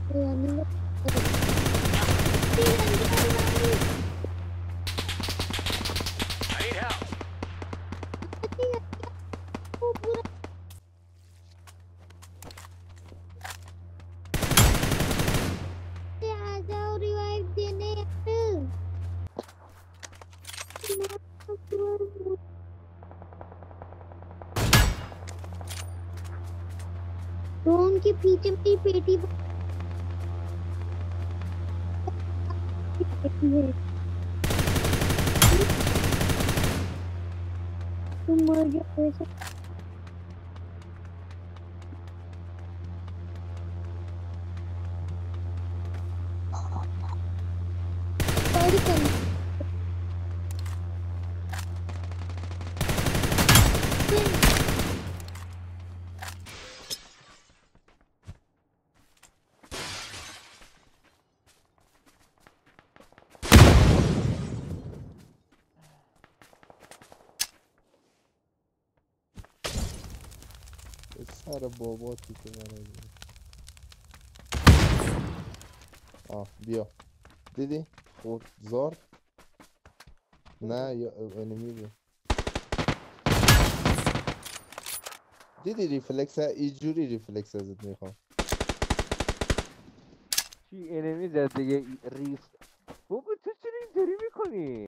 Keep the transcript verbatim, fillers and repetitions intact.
Drone के पीछे मेरी पेटी है। तुम मर जाओ ऐसे। सारा bobo tudo maravilha. Ah, bio. Didi, o zor. نه یا انمی بود. دیدی ریفلکس اینجوری ریفلکس ازت میخوام. چی انمی زد دیگه ریف. بابا تو چرا اینطوری میکنی؟